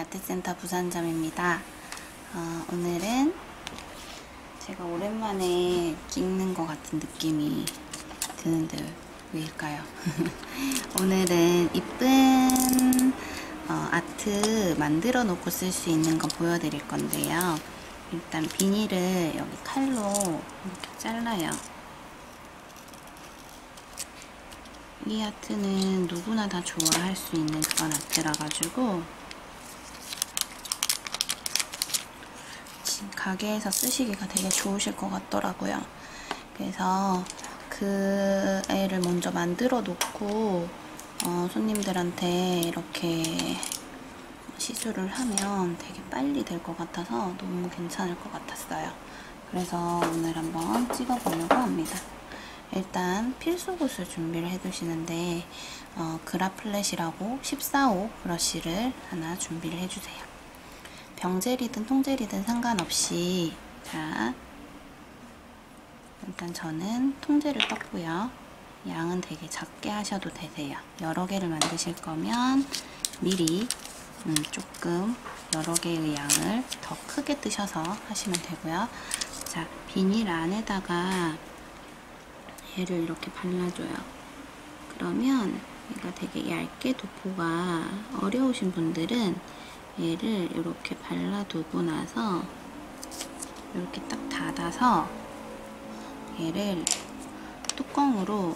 아트센터 부산점입니다. 오늘은 제가 오랜만에 찍는 것 같은 느낌이 드는데 왜일까요? 오늘은 이쁜 아트 만들어 놓고 쓸 수 있는 거 보여드릴 건데요. 일단 비닐을 여기 칼로 이렇게 잘라요. 이 아트는 누구나 다 좋아할 수 있는 그런 아트라 가지고 가게에서 쓰시기가 되게 좋으실 것 같더라고요. 그래서 그 애를 먼저 만들어 놓고 손님들한테 이렇게 시술을 하면 되게 빨리 될 것 같아서 너무 괜찮을 것 같았어요. 그래서 오늘 한번 찍어 보려고 합니다. 일단 필수굿을 준비를 해 두시는데 그라플렛이라고 14호 브러쉬를 하나 준비를 해 주세요. 병젤이든 통젤이든 상관없이, 자, 일단 저는 통젤을 떴고요. 양은 되게 작게 하셔도 되세요. 여러 개를 만드실 거면 미리 조금 여러 개의 양을 더 크게 뜨셔서 하시면 되고요. 자, 비닐 안에다가 얘를 이렇게 발라줘요. 그러면 얘가 되게 얇게 도포가 어려우신 분들은 얘를 이렇게 발라두고 나서 이렇게 딱 닫아서 얘를 뚜껑으로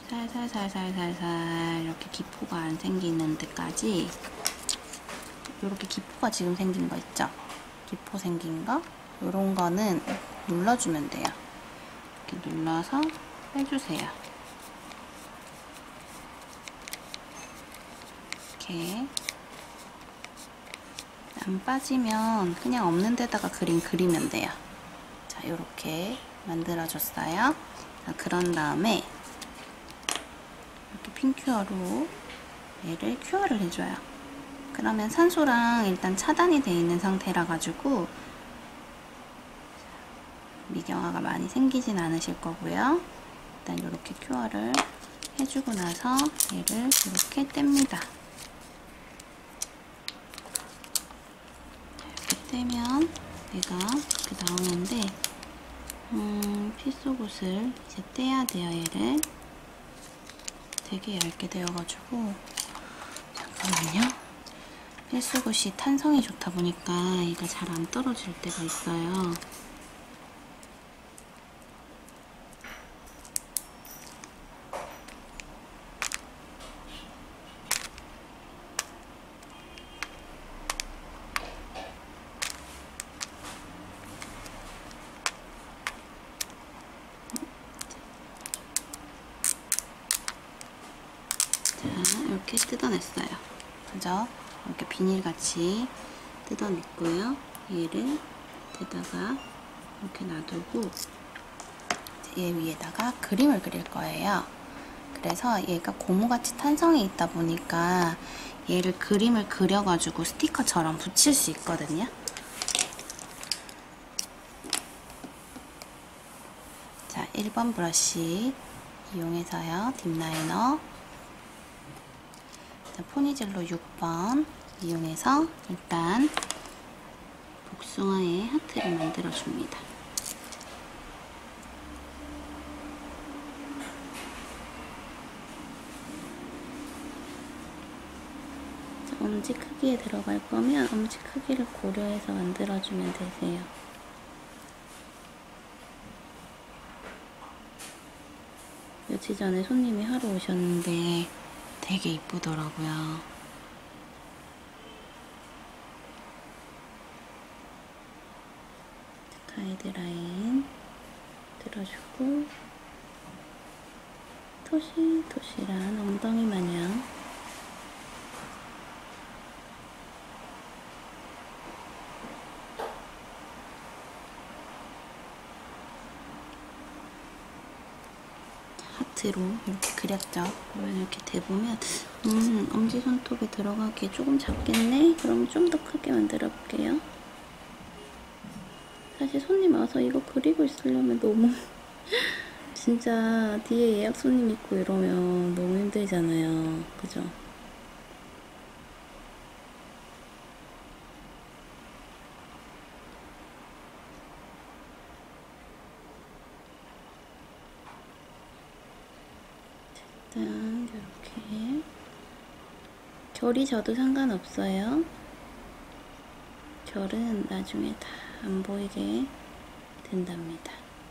살살살살살살 이렇게 기포가 안 생기는 데까지, 이렇게 기포가 지금 생긴 거 있죠? 기포 생긴 거? 이런 거는 눌러주면 돼요. 이렇게 눌러서 빼주세요. 이렇게 안 빠지면 그냥 없는 데다가 그림 그리면 돼요. 자, 이렇게 만들어줬어요. 자, 그런 다음에 이렇게 핀큐어로 얘를 큐어를 해줘요. 그러면 산소랑 일단 차단이 되어 있는 상태라 가지고 미경화가 많이 생기진 않으실 거고요. 일단 이렇게 큐어를 해주고 나서 얘를 이렇게 뗍니다. 이렇게 떼면 얘가 이렇게 나오는데 필수굿을 이제 떼야 돼요. 얘를 되게 얇게 되어가지고, 잠깐만요. 필수굿이 탄성이 좋다 보니까 얘가 잘 안 떨어질 때가 있어요. 이렇게 뜯어냈어요. 그죠? 이렇게 비닐같이 뜯어냈고요. 얘를 밑에다가 이렇게 놔두고 얘 위에다가 그림을 그릴 거예요. 그래서 얘가 고무같이 탄성이 있다 보니까 얘를 그림을 그려가지고 스티커처럼 붙일 수 있거든요. 자, 1번 브러쉬 이용해서요. 딥라이너, 포니젤로 6번 이용해서 일단 복숭아의 하트를 만들어 줍니다. 엄지 크기에 들어갈 거면 엄지 크기를 고려해서 만들어 주면 되세요. 며칠 전에 손님이 하러 오셨는데 되게 이쁘더라고요. 가이드라인 들어주고 토실토실한 엉덩이 마냥 하트로 이렇게 그렸죠. 그러면 이렇게 대보면 엄지손톱에 들어가기에 조금 작겠네? 그럼 좀 더 크게 만들어 볼게요. 사실 손님 와서 이거 그리고 있으려면 너무 진짜 뒤에 예약 손님 있고 이러면 너무 힘들잖아요. 그죠? 일단 이렇게 결이 져도 상관없어요. 결은 나중에 다 안 보이게 된답니다.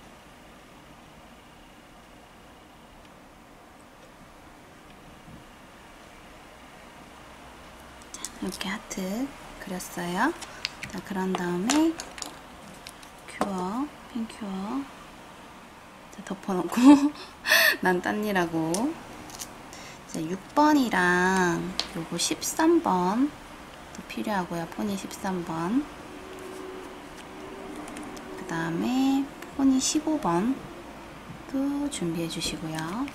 자, 이렇게 하트 그렸어요. 자, 그런 다음에 큐어, 펜큐어 자, 덮어놓고 난 딴 일하고 자, 6번이랑 요거 13번 또 필요하고요. 포니 13번 그 다음에 포니 15번도 준비해 주시고요. 자,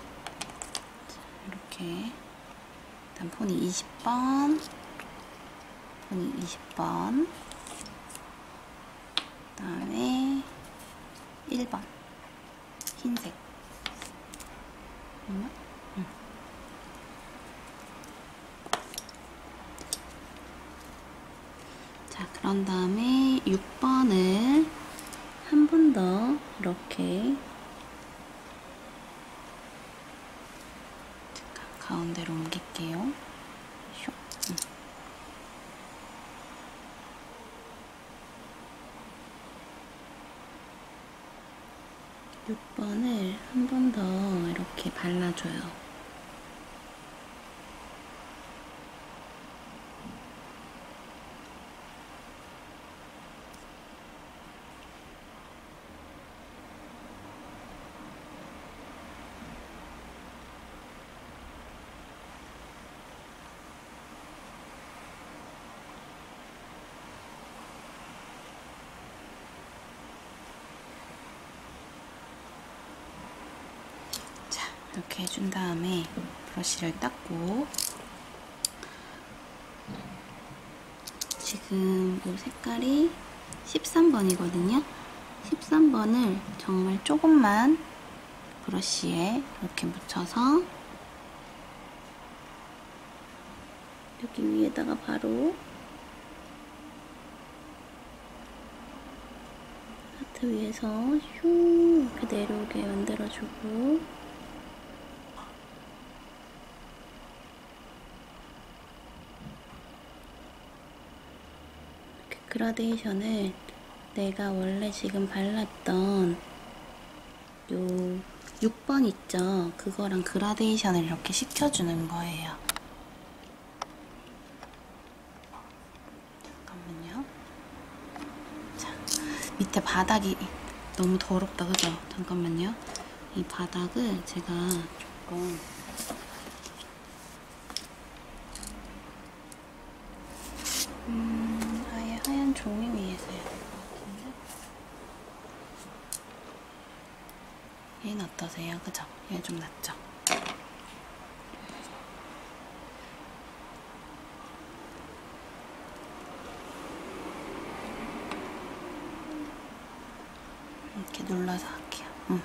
이렇게 일단 포니 20번 포니 20번 그 다음에 1번 흰색 자, 그런 다음에 6번을 한 번 더 이렇게 잠깐 가운데로 옮길게요. 6번을 한 번 더 이렇게 발라줘요. 이렇게 해준 다음에 브러쉬를 닦고 지금 이 색깔이 13번이거든요. 13번을 정말 조금만 브러쉬에 이렇게 묻혀서 여기 위에다가 바로 하트 위에서 슝 이렇게 내려오게 만들어주고 그라데이션을 내가 원래 지금 발랐던 요 6번 있죠? 그거랑 그라데이션을 이렇게 시켜주는 거예요. 잠깐만요. 자, 밑에 바닥이 너무 더럽다, 그죠? 잠깐만요. 이 바닥을 제가 조금 아예 하얀 종이 위에서 해야 될 것 같은데 얘는 어떠세요? 그죠? 얘 좀 낫죠? 이렇게 눌러서 할게요.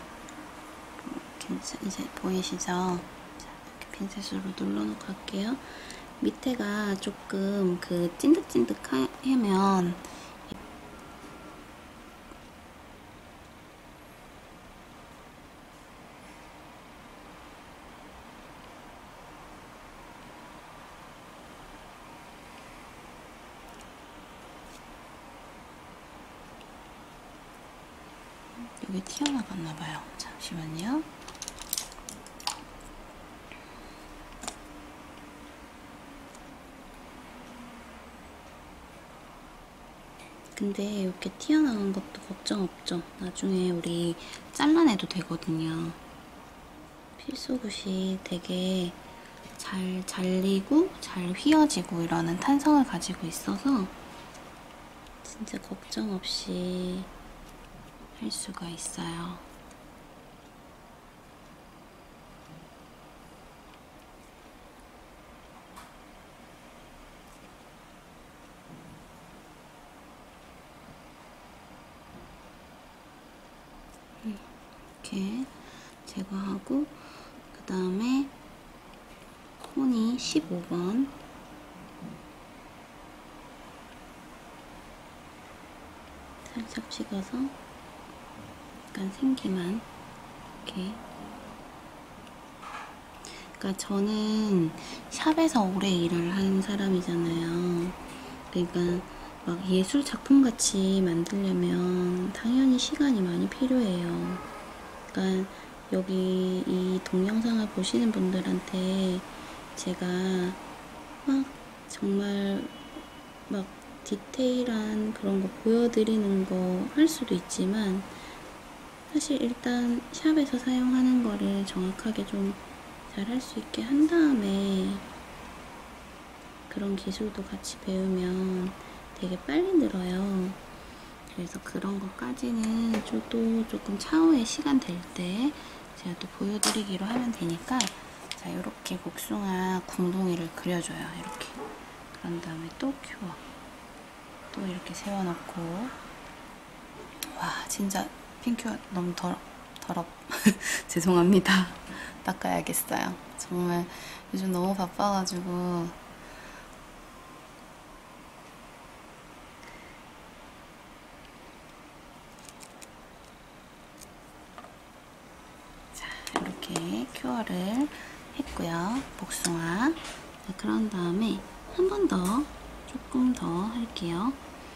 이렇게 이제 보이시죠? 자, 이렇게 핀셋으로 눌러놓고 할게요. 밑에가 조금 그 찐득찐득하면 여기 튀어나갔나봐요. 잠시만요. 근데 이렇게 튀어나간 것도 걱정 없죠. 나중에 우리 잘라내도 되거든요. 필수굿이 되게 잘 잘리고 잘 휘어지고 이러는 탄성을 가지고 있어서 진짜 걱정 없이 할 수가 있어요. 이렇게 제거하고 그 다음에 콘이 15번 살짝 찍어서 약간 생기만 이렇게 그러니까 저는 샵에서 오래 일을 한 사람이잖아요. 그러니까 막 예술 작품 같이 만들려면 당연히 시간이 많이 필요해요. 그러니까 여기 이 동영상을 보시는 분들한테 제가 막 정말 막 디테일한 그런 거 보여드리는 거 할 수도 있지만 사실 일단 샵에서 사용하는 거를 정확하게 좀 잘 할 수 있게 한 다음에 그런 기술도 같이 배우면 되게 빨리 늘어요. 그래서 그런 것까지는 또 조금 차후에 시간 될 때 제가 또 보여드리기로 하면 되니까. 자, 이렇게 복숭아 궁둥이를 그려줘요. 이렇게. 그런 다음에 또 큐어. 또 이렇게 세워놓고. 와, 진짜 핑큐어 너무 더럽. 죄송합니다. 닦아야겠어요. 정말 요즘 너무 바빠가지고. 자, 이렇게 큐어를 했고요. 복숭아. 자, 그런 다음에 한 번 더, 조금 더 할게요.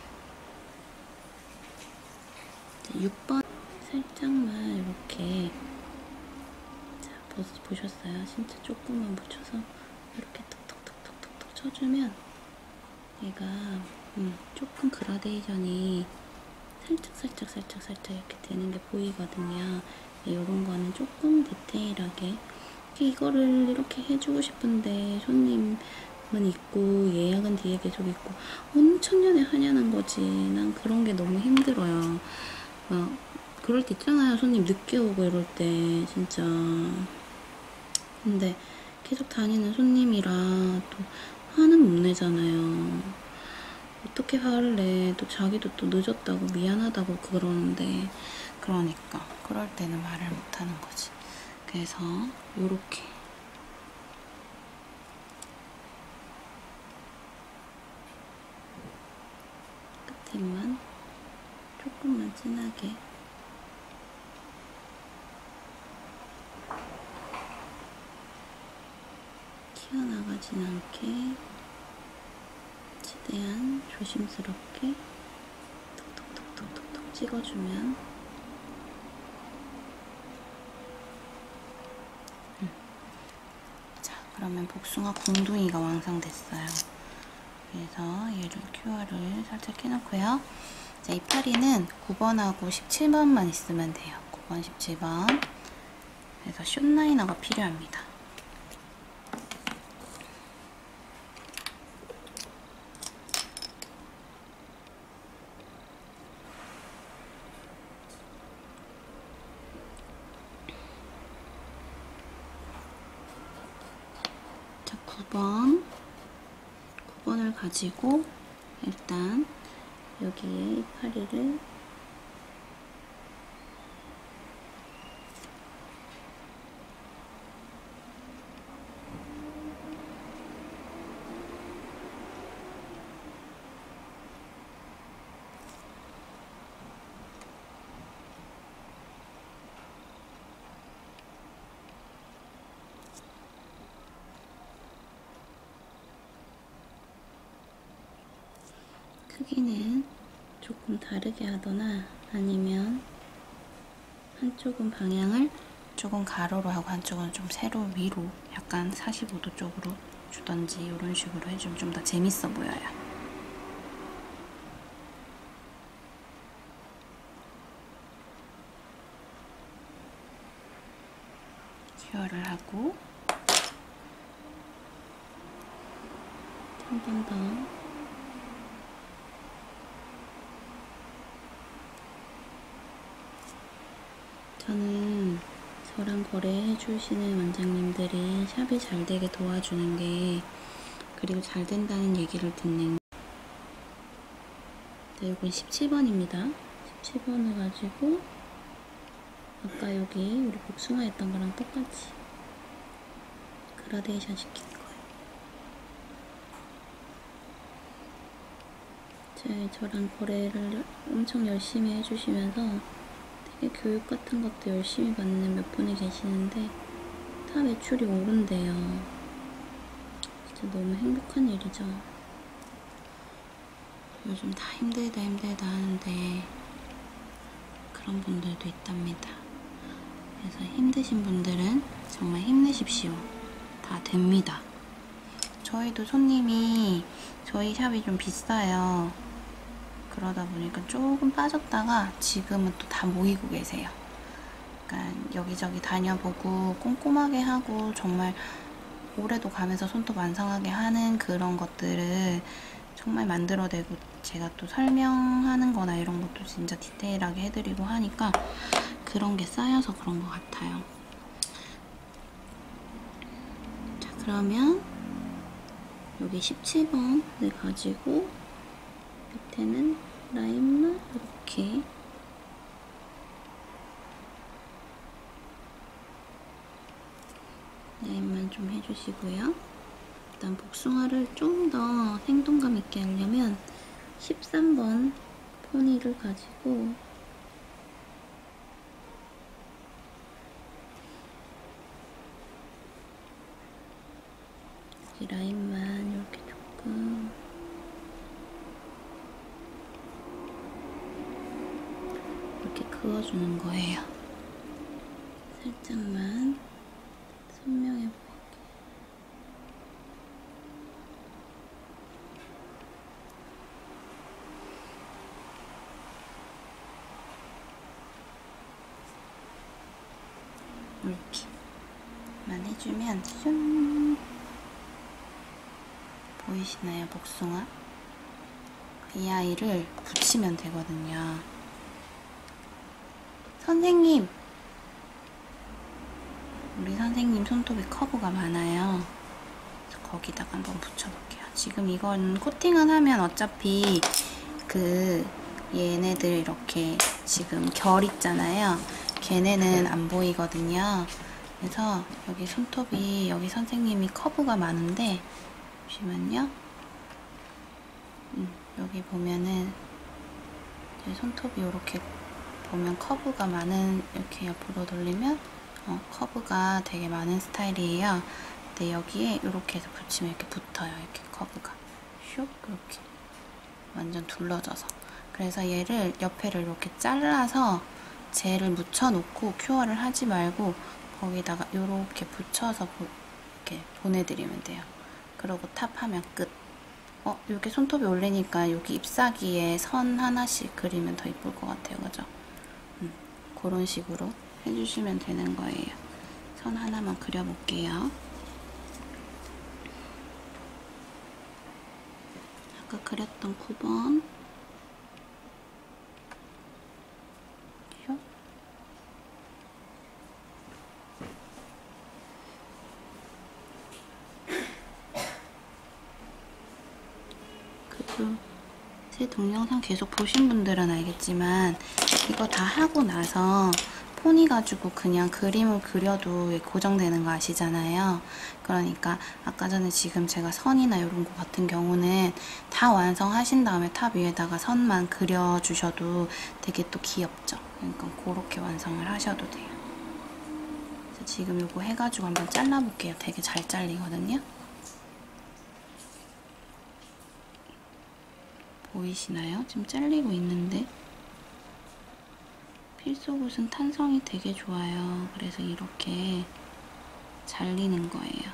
6번 살짝만 이렇게, 자, 보셨어요? 진짜 조금만 묻혀서 이렇게 톡톡톡톡톡 쳐주면 얘가 조금 그라데이션이 살짝 이렇게 되는 게 보이거든요. 이런 거는 조금 디테일하게, 이거를 이렇게 해주고 싶은데 손님은 있고 예약은 뒤에 계속 있고 엄청 년에 하냐는 거지. 난 그런 게 너무 힘들어요. 막 그럴 때 있잖아요. 손님 늦게 오고 이럴 때 진짜. 근데 계속 다니는 손님이라 또 화는 못 내잖아요. 어떻게 화를 내. 또 자기도 또 늦었다고 미안하다고 그러는데, 그러니까 그럴 때는 말을 못 하는 거지. 그래서 요렇게 끝에만 조금만 진하게 튀어나가진 않게 최대한 조심스럽게 톡톡톡톡톡 찍어주면, 자, 그러면 복숭아 궁둥이가 완성됐어요. 그래서 얘를 큐어를 살짝 해놓고요. 자, 이 파리는 9번하고 17번만 있으면 돼요. 9번, 17번. 그래서 숏라이너가 필요합니다. 자, 9번을 가지고 일단 여기에 이 파리를 크기는 조금 다르게 하거나 아니면 한쪽은 방향을 조금 가로로 하고 한쪽은 좀 세로 위로 약간 45도 쪽으로 주던지 이런 식으로 해주면 좀 더 재밌어 보여요. 큐어를 하고 한 번 더 저는 저랑 거래해 주시는 원장님들이 샵이 잘 되게 도와주는 게, 그리고 잘 된다는 얘기를 듣는 게, 네, 이건 17번입니다. 17번을 가지고 아까 여기 우리 복숭아 했던 거랑 똑같이 그라데이션 시킨 거예요. 저랑 거래를 엄청 열심히 해주시면서 되게 교육 같은 것도 열심히 받는 몇 분이 계시는데 다 매출이 오른대요. 진짜 너무 행복한 일이죠. 요즘 다 힘들다 하는데 그런 분들도 있답니다. 그래서 힘드신 분들은 정말 힘내십시오. 다 됩니다. 저희도 손님이 저희 샵이 좀 비싸요. 그러다 보니까 조금 빠졌다가 지금은 또 다 모이고 계세요. 그러니까 여기저기 다녀보고 꼼꼼하게 하고 정말 오래도 가면서 손톱 완성하게 하는 그런 것들을 정말 만들어내고 제가 또 설명하는 거나 이런 것도 진짜 디테일하게 해드리고 하니까 그런 게 쌓여서 그런 것 같아요. 자, 그러면 여기 17번을 가지고 밑에는 라인만 이렇게 라인만 좀 해주시고요. 일단 복숭아를 좀 더 생동감 있게 하려면 13번 포니를 가지고 이 라인만 이렇게 조금 이렇게 그어주는 거예요. 살짝만 선명해 보이게. 이렇게만 해주면 슝 보이시나요? 복숭아? 이 아이를 붙이면 되거든요. 선생님! 우리 선생님 손톱에 커브가 많아요. 그래서 거기다가 한번 붙여볼게요. 지금 이건 코팅을 하면 어차피 얘네들 이렇게 지금 결 있잖아요. 걔네는 안 보이거든요. 그래서 여기 손톱이 여기 선생님이 커브가 많은데 잠시만요. 여기 보면은 제 손톱이 이렇게 보면 커브가 많은 이렇게 옆으로 돌리면 커브가 되게 많은 스타일이에요. 근데 여기에 이렇게 해서 붙이면 이렇게 붙어요. 이렇게 커브가 슉 이렇게 완전 둘러져서. 그래서 얘를 옆에를 이렇게 잘라서 젤을 묻혀놓고 큐어를 하지 말고 거기다가 이렇게 붙여서 이렇게 보내드리면 돼요. 그리고 탑하면 끝. 이렇게 손톱이 올리니까 여기 잎사귀에 선 하나씩 그리면 더 이쁠 것 같아요. 그죠? 그런 식으로 해주시면 되는 거예요. 선 하나만 그려볼게요. 아까 그렸던 9번 제 동영상 계속 보신 분들은 알겠지만 이거 다 하고 나서 포니 가지고 그냥 그림을 그려도 고정되는 거 아시잖아요. 그러니까 아까 전에 지금 제가 선이나 이런 거 같은 경우는 다 완성하신 다음에 탑 위에다가 선만 그려주셔도 되게 또 귀엽죠. 그러니까 그렇게 완성을 하셔도 돼요. 그래서 지금 이거 해가지고 한번 잘라볼게요. 되게 잘 잘리거든요. 보이시나요? 지금 잘리고 있는데 필소굿은 탄성이 되게 좋아요. 그래서 이렇게 잘리는 거예요.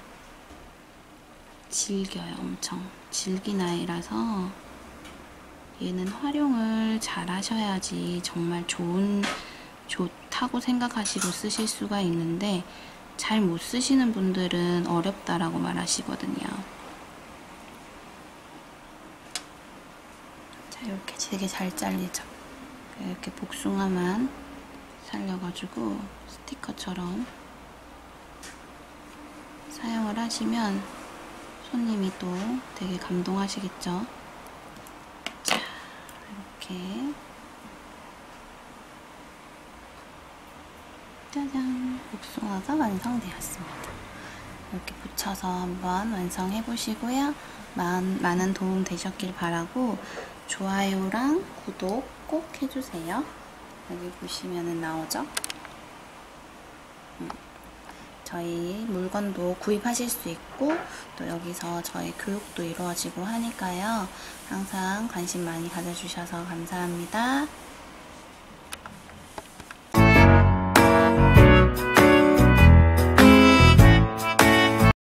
질겨요. 엄청 질긴 아이라서 얘는 활용을 잘 하셔야지 정말 좋다고 생각하시고 쓰실 수가 있는데 잘 못 쓰시는 분들은 어렵다라고 말하시거든요. 이렇게 되게 잘 잘리죠. 이렇게 복숭아만 살려가지고 스티커처럼 사용을 하시면 손님이 또 되게 감동하시겠죠. 자, 이렇게 짜잔! 복숭아가 완성되었습니다. 이렇게 붙여서 한번 완성해 보시고요. 많은 도움 되셨길 바라고 좋아요랑 구독 꼭 해주세요. 여기 보시면은 나오죠? 저희 물건도 구입하실 수 있고 또 여기서 저희 교육도 이루어지고 하니까요. 항상 관심 많이 가져주셔서 감사합니다.